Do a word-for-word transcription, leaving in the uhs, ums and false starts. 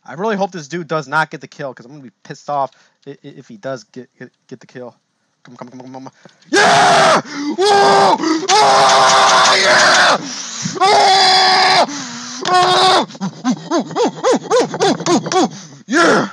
I really hope this dude does not get the kill, because I'm gonna be pissed off if he does get get, get the kill. Come, come, come, come, come. Yeah! Whoa! Oh, yeah! Oh! Oh! Yeah!